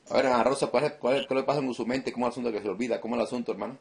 A ver, Ana Rosa, ¿qué le pasa en su mente? ¿Cómo es el asunto que se olvida? ¿Cómo es el asunto, hermano?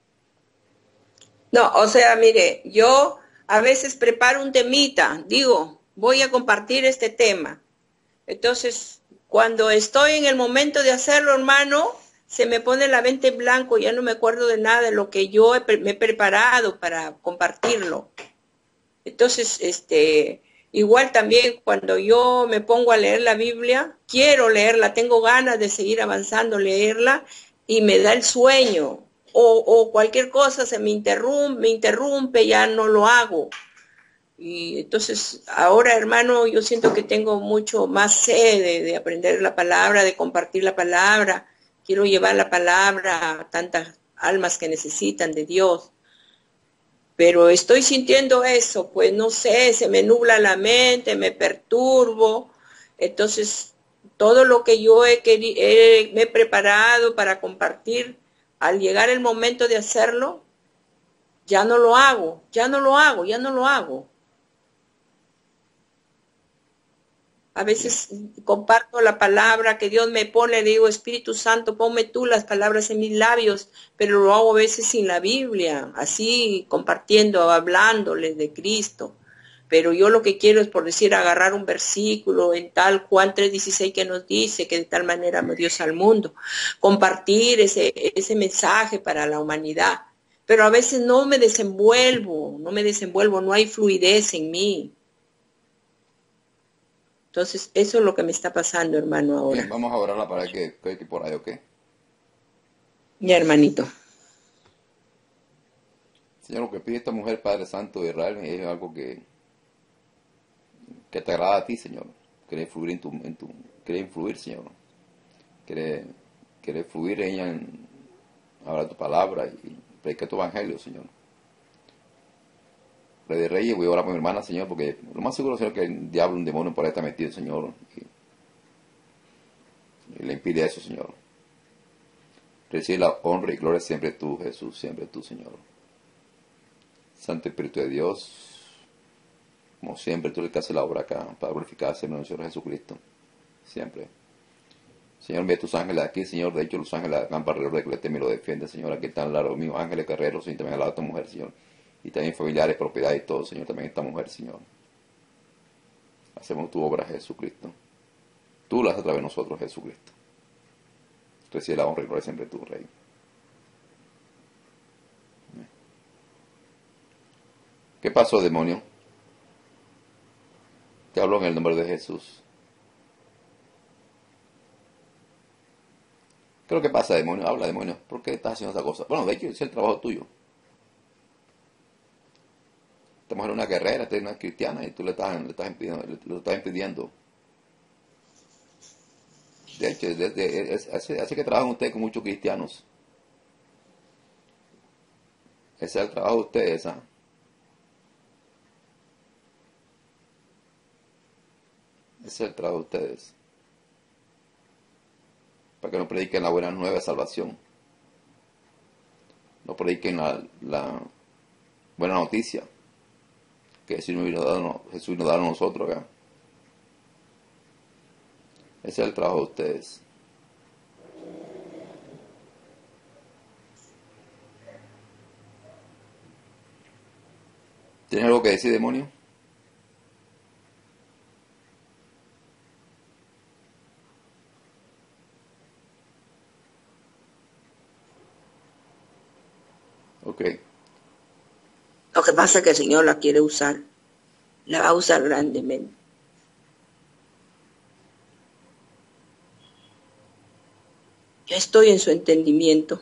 No, o sea, mire, yo a veces preparo un temita, digo, voy a compartir este tema. Entonces, cuando estoy en el momento de hacerlo, hermano, se me pone la mente en blanco, ya no me acuerdo de nada de lo que me he preparado para compartirlo. Entonces, igual también cuando yo me pongo a leer la Biblia, quiero leerla, tengo ganas de seguir avanzando, leerla, y me da el sueño. O cualquier cosa me interrumpe, ya no lo hago. Y entonces, ahora, hermano, yo siento que tengo mucho más sed de aprender la palabra, de compartir la palabra. Quiero llevar la palabra a tantas almas que necesitan de Dios, pero estoy sintiendo eso, pues no sé, se me nubla la mente, me perturbo. Entonces, todo lo que yo me he preparado para compartir, al llegar el momento de hacerlo, ya no lo hago, ya no lo hago, ya no lo hago. A Bien. veces comparto la palabra que Dios me pone, le digo, Espíritu Santo, ponme tú las palabras en mis labios, pero lo hago a veces sin la Biblia, así compartiendo, hablándoles de Cristo. Pero yo lo que quiero es, por decir, agarrar un versículo en tal Juan 3:16 que nos dice que de tal manera amó Dios al mundo, compartir ese mensaje para la humanidad. Pero a veces no me desenvuelvo, no hay fluidez en mí. Entonces, eso es lo que me está pasando, hermano, Bien, ahora. vamos a orarla para que por ahí, ¿ok? Ya, hermanito. Señor, lo que pide esta mujer, Padre Santo de Israel, es algo que te agrada a ti, Señor. Quiere influir quiere influir, Señor. Quiere, quiere fluir ella en hablar tu palabra y predicar tu evangelio, Señor. Rey de Reyes, voy a orar por mi hermana, Señor, porque lo más seguro, Señor, que el diablo, un demonio por ahí está metido, Señor, y le impide eso, Señor. Recibe la honra y gloria siempre tú, Jesús, siempre tú, Señor. Santo Espíritu de Dios, como siempre, tú le que haces la obra acá para glorificarse en nuestro Señor Jesucristo. Siempre. Señor, envía tus ángeles aquí, Señor. De hecho, los ángeles acampan alrededor de que le teme y lo defiende, Señor. Aquí están al lado mío, ángeles guerreros, y también al lado de esta mujer, Señor. Y también familiares, propiedades y todo, Señor. También esta mujer, Señor. Hacemos tu obra, Jesucristo. Tú la haces a través de nosotros, Jesucristo. Recibe la honra y gloria siempre tu Rey. ¿Qué pasó, demonio? Te hablo en el nombre de Jesús. ¿Qué es lo que pasa, demonio? Habla, demonio. ¿Por qué estás haciendo esa cosa? Bueno, de hecho, es el trabajo tuyo. Esta mujer es una guerrera, esta es una cristiana y tú le estás impidiendo, lo estás impidiendo. De hecho, hace que trabajan ustedes con muchos cristianos. Ese es el trabajo de ustedes, ¿ah? Ese es el trabajo de ustedes. Para que no prediquen la buena nueva de salvación. No prediquen la buena noticia. Que Jesús nos da a nosotros acá. Ese es el trabajo de ustedes. ¿Tienes algo que decir, demonio? Ok. Lo que pasa es que el Señor la quiere usar, la va a usar grandemente. Yo estoy en su entendimiento.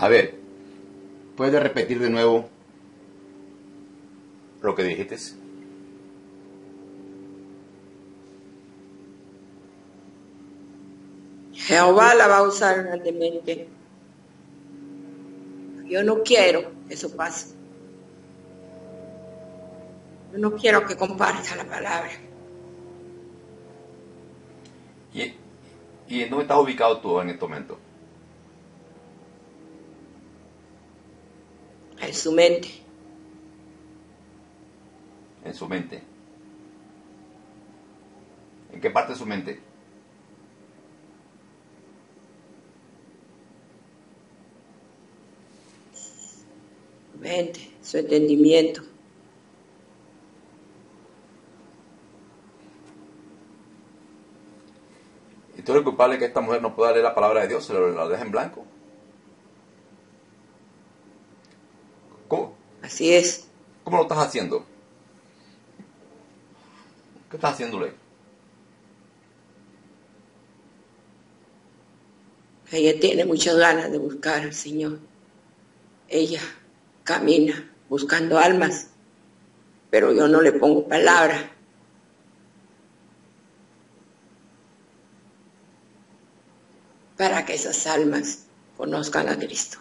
A ver, ¿puedes repetir de nuevo lo que dijiste? Jehová la va a usar grandemente. Yo no quiero que eso pase. Yo no quiero que comparta la palabra. ¿Y en dónde estás ubicado tú en este momento? En su mente. En su mente. ¿En qué parte de su mente? Su mente, su entendimiento. ¿Y tú eres culpable que esta mujer no pueda leer la palabra de Dios? ¿Se la deja en blanco? ¿Cómo? Así es. ¿Cómo lo estás haciendo? ¿Qué estás haciéndole? Ella tiene muchas ganas de buscar al Señor. Ella camina buscando almas, pero yo no le pongo palabra. Para que esas almas conozcan a Cristo.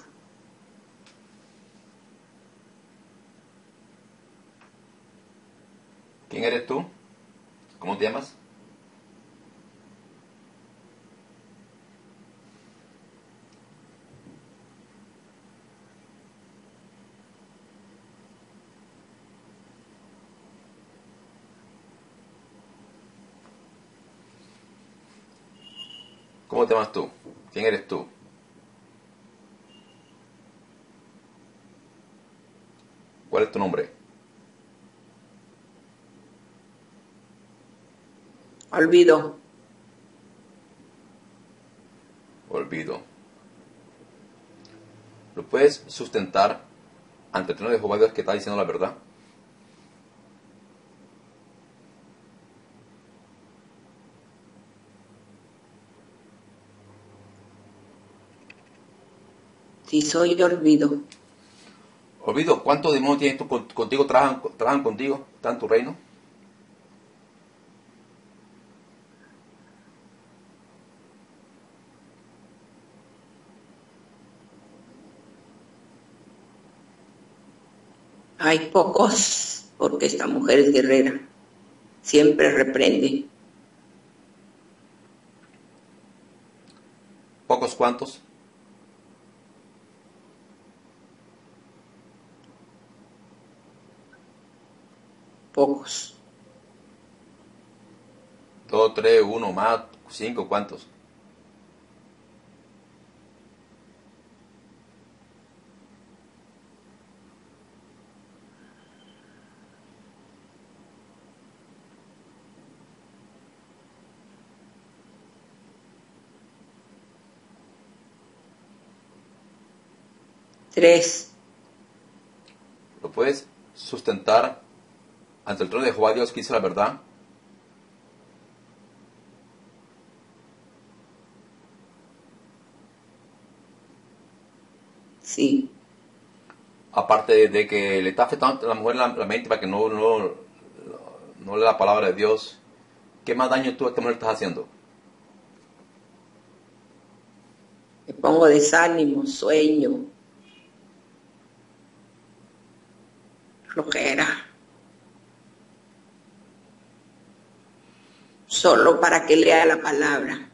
¿Quién eres tú? ¿Cómo te llamas? ¿Cómo te llamas tú? ¿Quién eres tú? ¿Cuál es tu nombre? Olvido. Olvido. ¿Lo puedes sustentar ante el trono de Jehová Dios que está diciendo la verdad? Si soy olvido. Olvido, ¿cuántos demonios tienes tú contigo? ¿Trabajan contigo? ¿Están en tu reino? Hay pocos, porque esta mujer es guerrera. Siempre reprende. ¿Pocos cuántos? Pocos. 2, 3, 1 más, 5, ¿cuántos? Tres. ¿Lo puedes sustentar ante el trono de Jehová Dios que dice la verdad? Sí. Aparte de que le está afectando a la mujer la mente para que no lea la palabra de Dios, ¿qué más daño tú a esta mujer estás haciendo? Me pongo desánimo, sueño, flojera. Solo para que lea la palabra.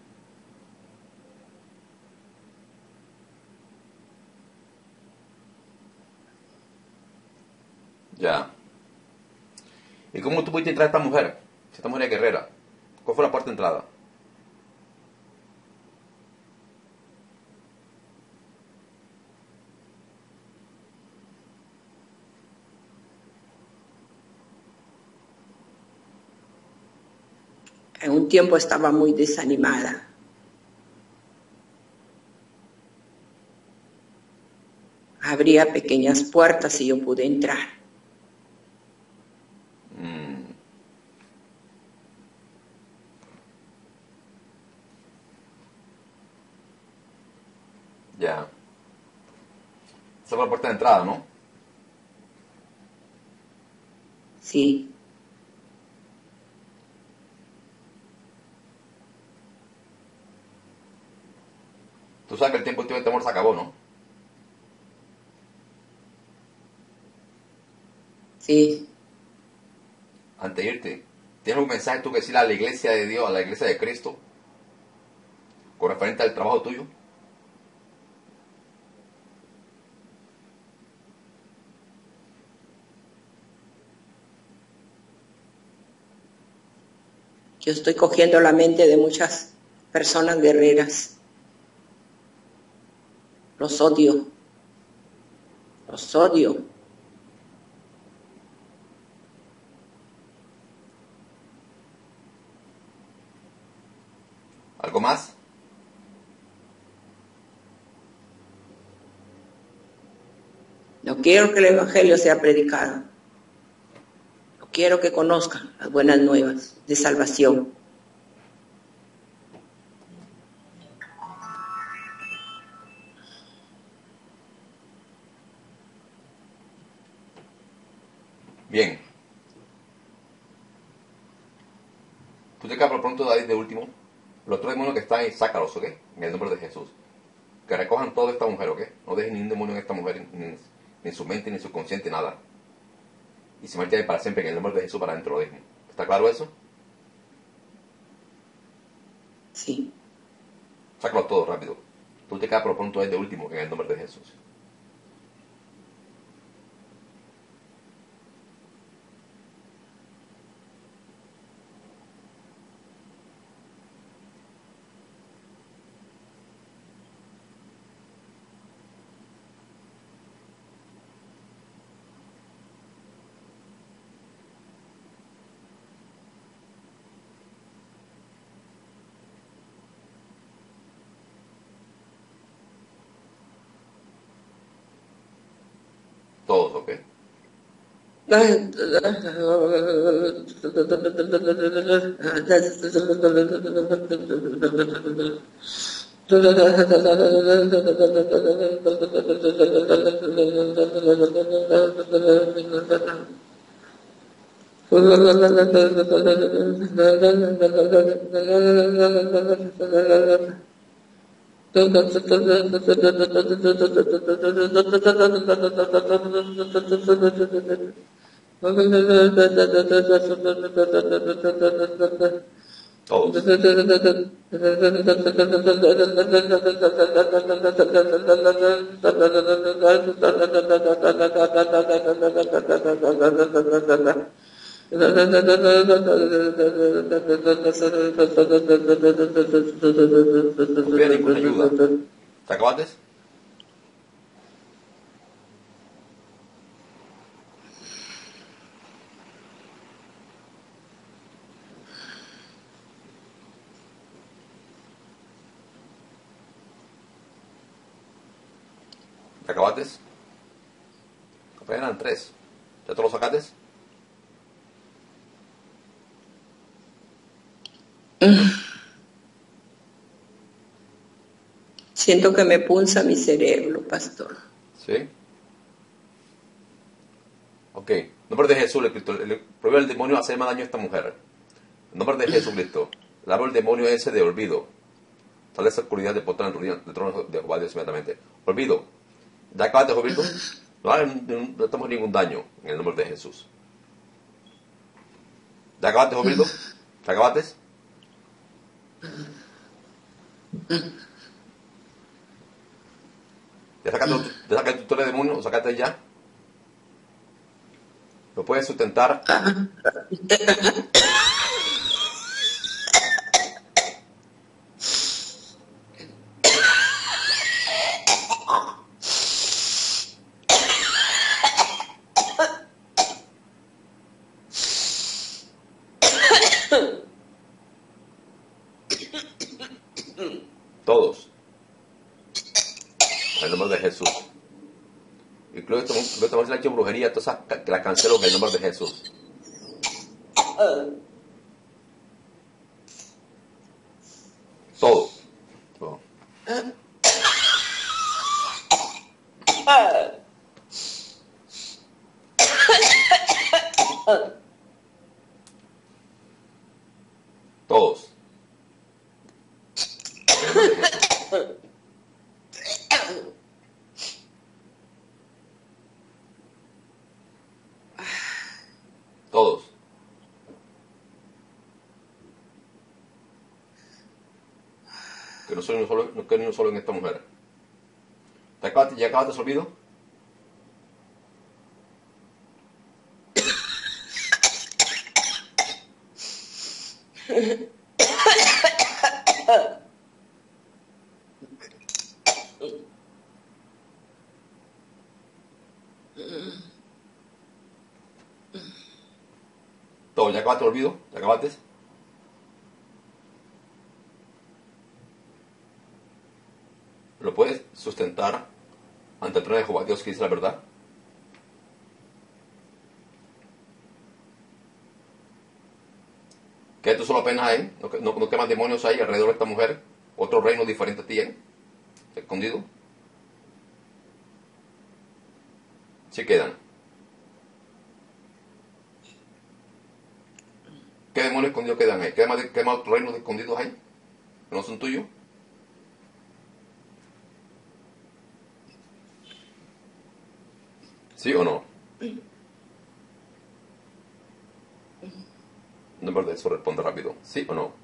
Ya. ¿Y cómo tú pudiste entrar a esta mujer? Si esta mujer es guerrera. ¿Cuál fue la puerta de entrada? En un tiempo estaba muy desanimada. Abría pequeñas puertas y yo pude entrar. Ya. Esa fue la puerta de entrada, ¿no? Sí. Tú sabes que el tiempo de temor se acabó, ¿no? Sí. Antes de irte, ¿tienes un mensaje tú que decirle a la iglesia de Dios, a la iglesia de Cristo, con referente al trabajo tuyo? Yo estoy cogiendo la mente de muchas personas guerreras. Los odio. Los odio. ¿Algo más? No quiero que el Evangelio sea predicado. No quiero que conozcan las buenas nuevas de salvación. Bien. Tú te quedas por pronto, David, de último. Los tres demonios que están ahí, sácalos, ¿ok? En el nombre de Jesús. Que recojan todo de esta mujer, ¿ok? No dejen ni un demonio en esta mujer, ni en su mente, ni en su consciente, nada. Y se marchen para siempre en el nombre de Jesús para dentro de él. ¿Está claro eso? Sí. Sácalo todo rápido. Tú te quedas por pronto de último en el nombre de Jesús. Todos, ¿ok? Todos. No pida ninguna ayuda. ¿Te acabaste? ¿Te acabaste? Apenas eran tres. ¿Ya te lo sacaste? Siento que me punza mi cerebro, pastor. ¿Sí? Ok. En nombre de Jesús, le prohíbe el demonio hacer más daño a esta mujer. En nombre de Jesucristo, le hablo el demonio ese de olvido. Sale esa oscuridad de portal del trono de Jehová Dios inmediatamente. Olvido. ¿Ya acabaste, Jovildo? No estamos ningún daño en el nombre de Jesús. ¿Ya acabaste, Jovildo? ¿Ya acabaste? ¿Ya sacaste tu torre de demonio? ¿Lo sacaste ya? ¿Lo puedes sustentar? Todos. En el nombre de Jesús. Y creo que esto le ha hecho brujería, todas esas que las cancelo en el nombre de Jesús. Todo. Todo. Todos. En el nombre de Jesús. Todos. Que no soy uno solo, no quede ni uno solo en esta mujer. ¿Ya acabaste su olvido? Todo, ¿ya acabaste el olvido? ¿Ya acabaste? ¿Lo puedes sustentar ante el trono de Jehová Dios que dice la verdad? ¿Que tú solo apenas ahí? ¿No queman demonios ahí alrededor de esta mujer? ¿Otro reino diferente a ti ahí? ¿Escondido? Sí quedan. ¿Qué demonios escondidos quedan ahí? ¿Qué más otros reinos escondidos hay? ¿Que no son tuyos? ¿Sí o no? No es verdad, eso responde rápido. ¿Sí o no?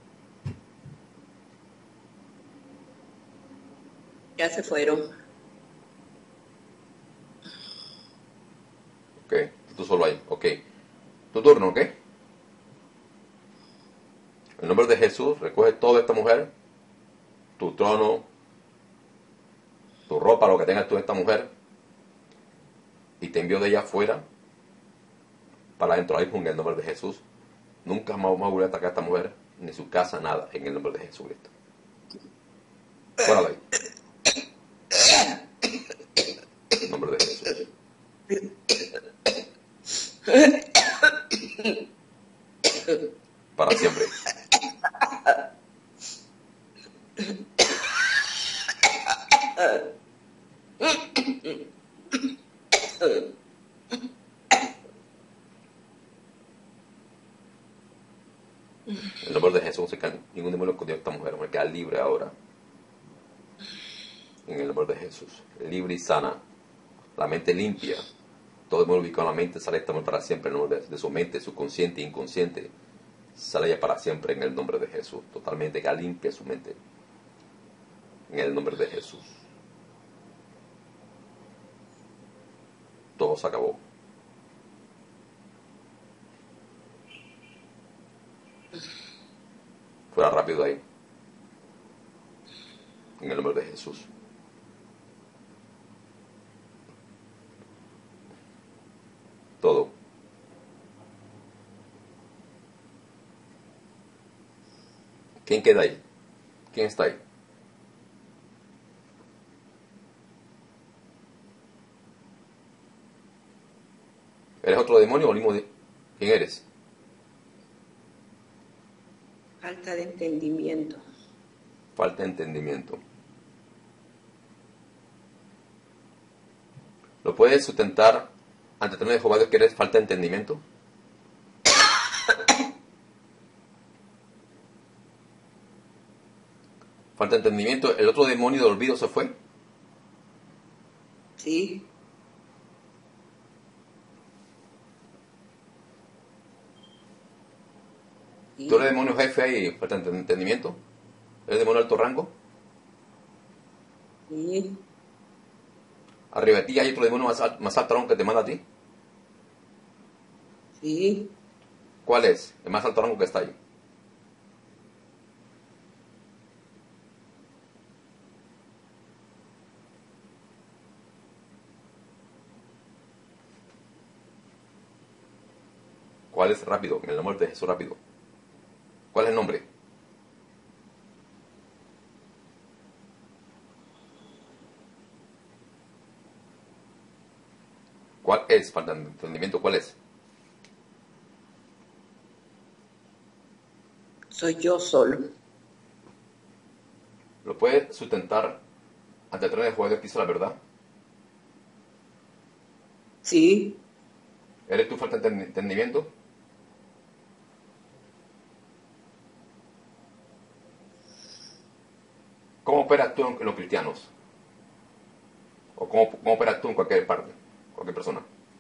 Ya se fueron. Ok, tú solo ahí. Ok. Tu turno, ¿ok? En nombre de Jesús, recoge toda esta mujer, tu trono, tu ropa, lo que tengas tú de esta mujer, y te envío de ella afuera para adentro ahí en el nombre de Jesús. Nunca más vamos a volver a atacar a esta mujer, ni su casa, nada, en el nombre de Jesucristo. Fuera de ahí. En el nombre de Jesús. Para siempre. En el nombre de Jesús, ningún demonio escondió a esta mujer, me queda libre ahora. En el nombre de Jesús. Libre y sana. La mente limpia. Todo demonio ubicado en la mente sale esta mujer para siempre. En el nombre de su mente, su consciente e inconsciente. Sale ella para siempre en el nombre de Jesús. Totalmente queda limpia su mente. En el nombre de Jesús. Todo se acabó. Fuera rápido ahí. En el nombre de Jesús. Todo. ¿Quién queda ahí? ¿Quién está ahí? ¿Eres otro demonio o el mismo de... ¿Quién eres? Falta de entendimiento. Falta de entendimiento. ¿Lo puedes sustentar ante el trono de Jehová Dios que eres falta de entendimiento? Falta de entendimiento. ¿El otro demonio de olvido se fue? Sí. Sí. ¿Tú eres demonio jefe ahí? Falta de entendimiento. ¿Eres demonio de alto rango? Sí. ¿Arriba de ti hay otro demonio más alto rango que te manda a ti? Sí. ¿Cuál es? El más alto rango que está ahí. ¿Cuál es? Rápido, en el nombre de Jesús, rápido. ¿Cuál es el nombre? ¿Cuál es? Falta de entendimiento, ¿cuál es? Soy yo solo. ¿Lo puedes sustentar ante el trono de Jehová Dios que hizo la verdad? Sí. ¿Eres tú falta de entendimiento? ¿Cómo operas tú en los cristianos? ¿O cómo operas tú en cualquier parte, cualquier persona?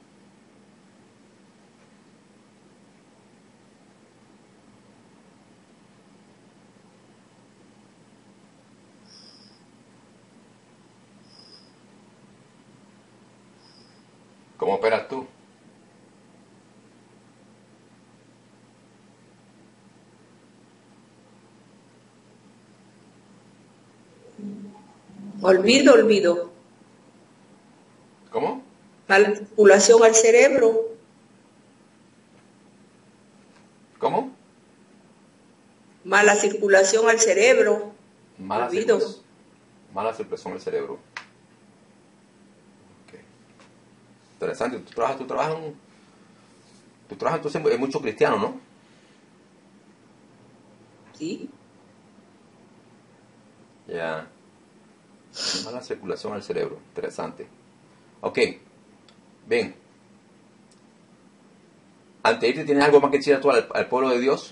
¿Cómo operas tú? Olvido. ¿Cómo? Mala circulación al cerebro. ¿Cómo? Mala circulación al cerebro. Mala Olvido. circulación del cerebro. Okay. Interesante. Tú trabajas entonces en mucho cristiano, ¿no? Sí. Ya. Mala circulación al cerebro. Interesante. Ok. Bien. Antes de irte, ¿tienes algo más que decir tú al pueblo de Dios?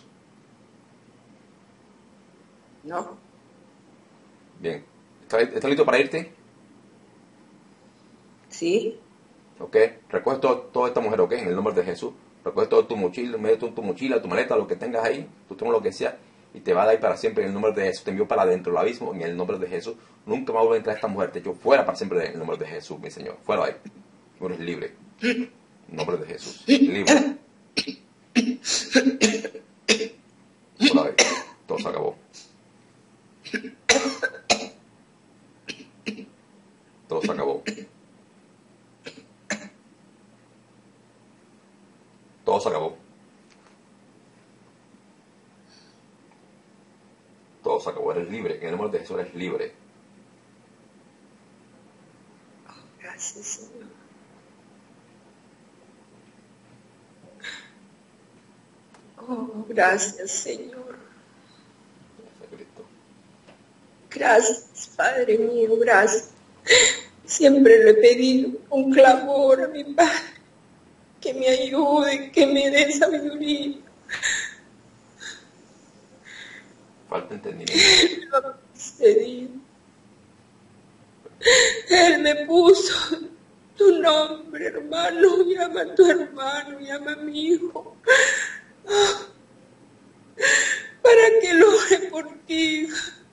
No. Bien. ¿Estás listo para irte? Sí. Ok. Recoge toda esta mujer, ok, en el nombre de Jesús. Recoge todo tu mochila, mete tu mochila, tu maleta, lo que tengas ahí, tú tengas lo que sea, y te va a dar para siempre en el nombre de Jesús. Te envió para adentro del abismo en el nombre de Jesús. Nunca más vuelve a entrar esta mujer. Te echó fuera para siempre en el nombre de Jesús, mi Señor. Fuera ahí. Tú eres libre. En el nombre de Jesús. Libre. Fuera ahí. Todo se acabó. Todo se acabó. Todo se acabó. Todo se acabó. Eres libre. En el nombre de Jesús eres libre. Gracias, Señor. Oh, gracias, Señor. Gracias, Cristo. Gracias, Padre mío, gracias. Siempre le he pedido un clamor a mi Padre, que me ayude, que me dé sabiduría. Falta entendimiento. Lo ha concedido. Él me puso tu nombre, hermano. Llama a tu hermano, llama a mi hijo. Para que lo ore por ti.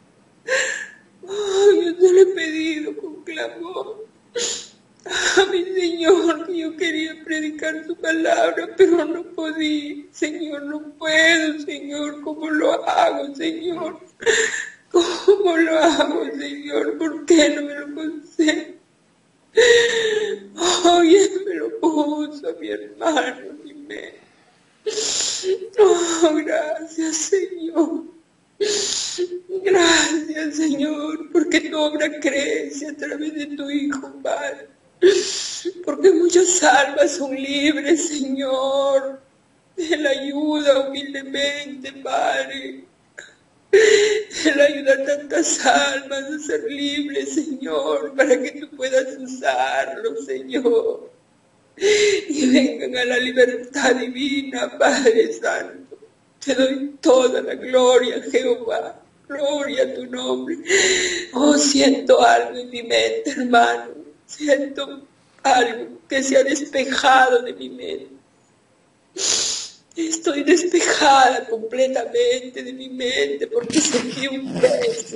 Yo te lo he pedido con clamor a mi Señor, que yo quería predicar su palabra, pero no podía. Señor, no puedo, Señor. ¿Cómo lo hago, Señor? ¿Cómo lo hago, Señor? ¿Por qué no me lo concedes? Él me lo puso, mi hermano, mi mente. Gracias, Señor. Gracias, Señor, porque tu obra crece a través de tu Hijo, Padre. Porque muchas almas son libres, Señor. Él ayuda humildemente, Padre. Él ayuda a tantas almas a ser libres, Señor, para que tú puedas usarlos, Señor. Y vengan a la libertad divina, Padre Santo. Te doy toda la gloria, Jehová. Gloria a tu nombre. Oh, siento algo en mi mente, hermano. Siento algo que se ha despejado de mi mente. Estoy despejada completamente de mi mente porque sentí un peso.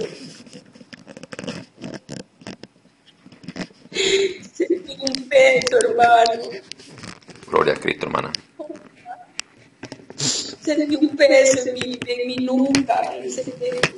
Sentí un peso, hermano. Gloria a Cristo, hermana. Sentí un peso en mi nuca, en ese peso.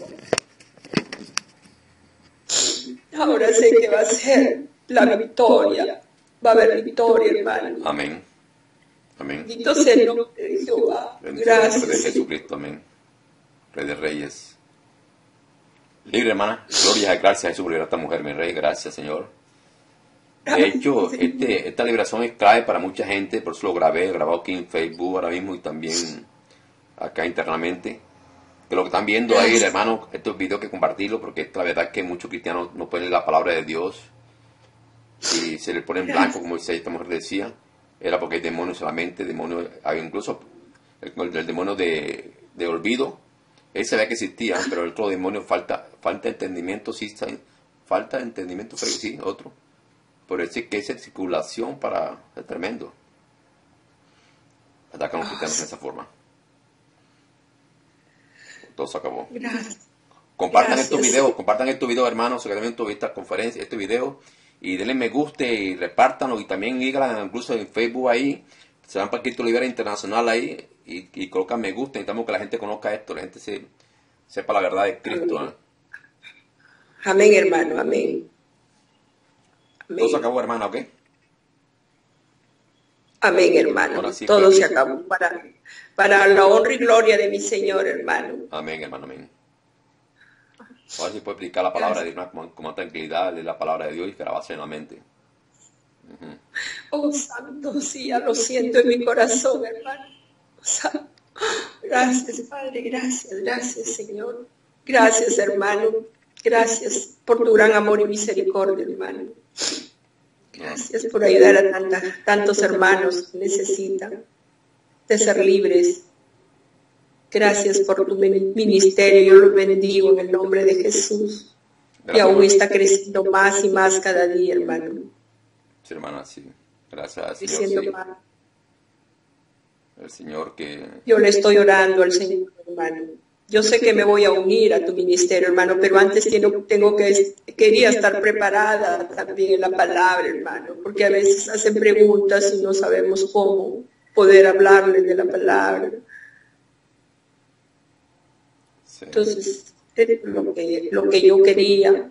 Ahora sé que va a ser la victoria. Va a haber victoria, hermano. Amén. Amén. Bendito sea el nombre de Jehová. Bendito sea el nombre de Gracias. Jesucristo. Amén. Rey de Reyes. Libre, hermana. Gloria y gracias a Jesús por liberar a esta mujer, mi rey. Gracias, Señor. De hecho, esta liberación es clave para mucha gente, por eso lo grabado aquí en Facebook ahora mismo y también acá internamente. Que lo que están viendo ahí, hermano, estos videos que compartirlo, porque la verdad es que muchos cristianos no pueden la palabra de Dios y se le pone en blanco, como esta mujer decía. Era porque hay demonios solamente, demonios, hay incluso el demonio de olvido, Él se ve que existía, pero el otro demonio falta entendimiento, sí, falta entendimiento, pero sí, otro. Por eso es que esa circulación para es tremendo. Atacan a los cristianos de esa forma. Todo se acabó. Gracias. Compartan estos videos, hermanos, que también tuviste esta conferencia, este video, y denle me guste y repártanlo, y también díganlo incluso en Facebook ahí, se van para Cristo Libera Internacional ahí, y colocan me gusta. Necesitamos que la gente conozca esto, la gente sepa la verdad de Cristo. Amén, amén, hermano, amén. Amén. Todo se acabó, hermano, ¿ok? Amén, hermano. Sí, todo se acabó para la honra y gloria de mi Señor, hermano. Amén, hermano, amén. Ahora sí puede explicar la palabra de Dios con más tranquilidad, de la palabra de Dios y grabarse en la mente. Oh, santo, sí, ya lo siento en mi corazón, hermano. Santo. Gracias, Padre, gracias, Señor. Gracias, hermano. Gracias por tu gran amor y misericordia, hermano. Gracias por ayudar a tantos hermanos que necesitan de ser libres. Gracias por tu ministerio, yo lo bendigo en el nombre de Jesús. Y aún está creciendo más y más cada día, hermano. Sí, hermana, sí. Gracias al Señor. Sí. El Señor que... Yo le estoy orando al Señor, hermano. Yo sé que me voy a unir a tu ministerio, hermano, pero antes quería estar preparada también en la palabra, hermano, porque a veces hacen preguntas y no sabemos cómo poder hablarles de la palabra. Sí. Entonces, es lo que yo quería.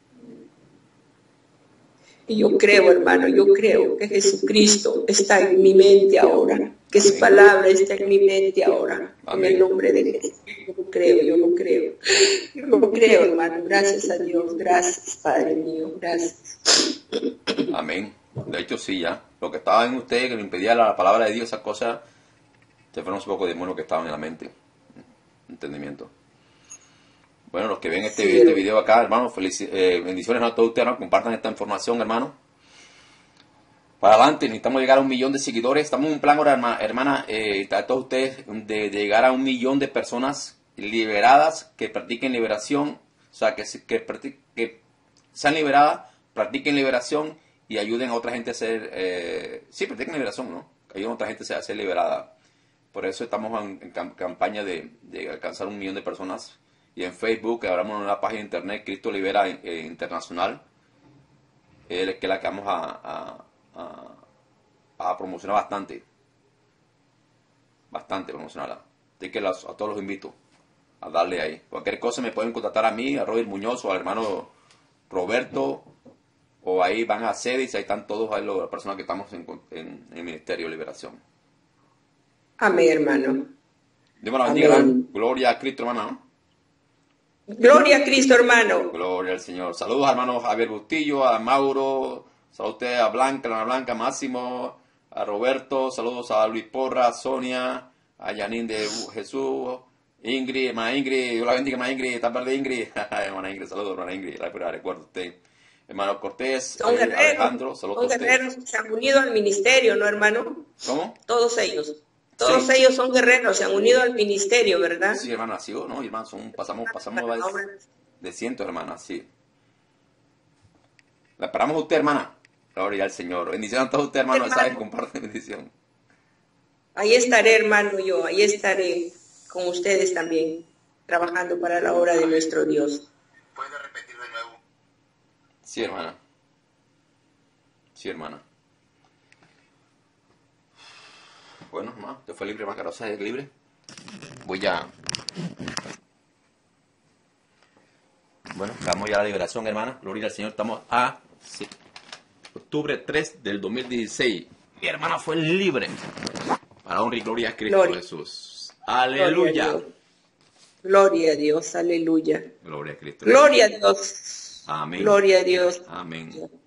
Y yo creo, hermano, yo creo que Jesucristo está en mi mente ahora, que su palabra está en mi mente ahora, en el nombre de Jesús. Yo lo creo, hermano. Gracias a Dios, gracias, Padre mío, gracias. Amén. De hecho, sí, ya. Lo que estaba en usted, que le impedía la palabra de Dios, esas cosas, se fueron un poco de demonios que estaban en la mente. Entendimiento. Bueno, los que ven este video acá, hermano, bendiciones a todos ustedes, hermano, compartan esta información, hermano. Para adelante, necesitamos llegar a 1 millón de seguidores. Estamos en un plan ahora, hermana, a todos ustedes, de llegar a 1 millón de personas liberadas, que practiquen liberación, o sea, que sean liberadas, practiquen liberación y ayuden a otra gente a ser, practiquen liberación, ¿no? Ayuden a otra gente a ser liberada. Por eso estamos en campaña de alcanzar 1 millón de personas. Y en Facebook, que abramos una página de internet, Cristo Libera Internacional, que es la que vamos a promocionar bastante. Bastante promocionarla. Así que a todos los invito a darle ahí. Cualquier cosa me pueden contactar a mí, a Robert Muñoz o al hermano Roberto, o ahí van a CEDIS, ahí están todos ahí las personas que estamos en el Ministerio de Liberación. Amén, hermano. Dios me la bendiga. Gloria a Cristo, hermano. Gloria a Cristo, hermano. Gloria al Señor. Saludos, hermanos Javier Bustillo, a Mauro, saludos a usted, a Blanca, a Blanca, Máximo, a Roberto, saludos a Luis Porra, a Sonia, a Yanin de Jesús, Ingrid, hermana Ingrid, Dios la bendiga, hermana Ingrid, está verde Ingrid, hermana Ingrid, saludos, hermana Ingrid, recuerdo usted. Hermano Cortés, Alejandro, saludos a usted. Son guerreros que se han unido al ministerio, ¿no, hermano? ¿Cómo? Todos ellos. Todos ellos son guerreros, se han unido al ministerio, ¿verdad? Sí, hermana, sí, ¿no? Hermano, pasamos de cientos, hermana, sí. La esperamos a usted, hermana. Gloria al Señor. Bendiciones a todos ustedes, hermano. ¿Sabes? Comparte bendición. Ahí estaré, hermano, yo. Ahí estaré con ustedes también, trabajando para la obra de nuestro Dios. ¿Puede repetir de nuevo? Sí, hermana. Sí, hermana. Bueno, hermano, te fue libre, hermano Carosa, es libre. Voy a... Bueno, damos ya la liberación, hermana. Gloria al Señor. Estamos a octubre 3 del 2016. Mi hermana fue libre. Para honra y gloria a Cristo Jesús. Aleluya. Gloria a Dios, aleluya. Gloria a Cristo. Gloria a Dios. Amén. Gloria a Dios. Amén.